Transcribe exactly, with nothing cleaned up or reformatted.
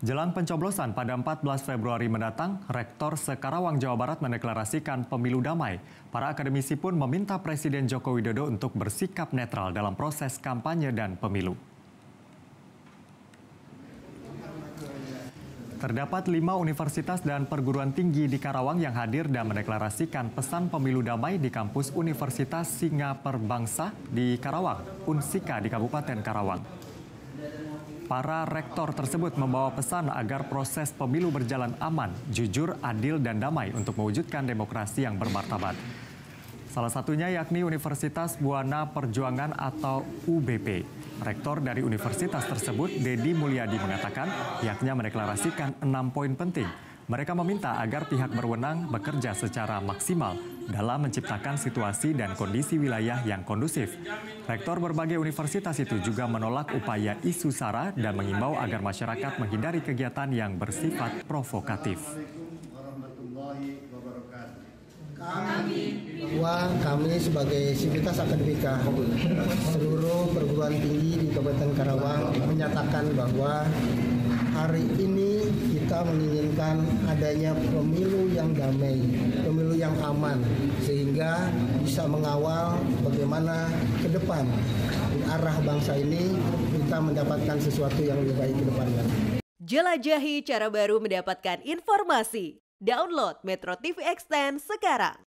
Jelang pencoblosan pada empat belas Februari mendatang, Rektor se-Karawang, Jawa Barat mendeklarasikan pemilu damai. Para akademisi pun meminta Presiden Joko Widodo untuk bersikap netral dalam proses kampanye dan pemilu. Terdapat lima universitas dan perguruan tinggi di Karawang yang hadir dan mendeklarasikan pesan pemilu damai di kampus Universitas Singaperbangsa di Karawang, Unsika di Kabupaten Karawang. Para rektor tersebut membawa pesan agar proses pemilu berjalan aman, jujur, adil, dan damai untuk mewujudkan demokrasi yang bermartabat. Salah satunya yakni Universitas Buana Perjuangan atau U B P. Rektor dari universitas tersebut, Dedi Mulyadi, mengatakan pihaknya mendeklarasikan enam poin penting. Mereka meminta agar pihak berwenang bekerja secara maksimal dalam menciptakan situasi dan kondisi wilayah yang kondusif. Rektor berbagai universitas itu juga menolak upaya isu SARA dan mengimbau agar masyarakat menghindari kegiatan yang bersifat provokatif. Kami, bahwa kami sebagai sivitas akademika seluruh perguruan tinggi di Kabupaten Karawang menyatakan bahwa hari ini kita menginginkan adanya pemilu yang damai, pemilu yang aman, sehingga bisa mengawal bagaimana ke depan di arah bangsa ini kita mendapatkan sesuatu yang lebih baik ke depannya. Jelajahi cara baru mendapatkan informasi. Download Metro T V Extend sekarang.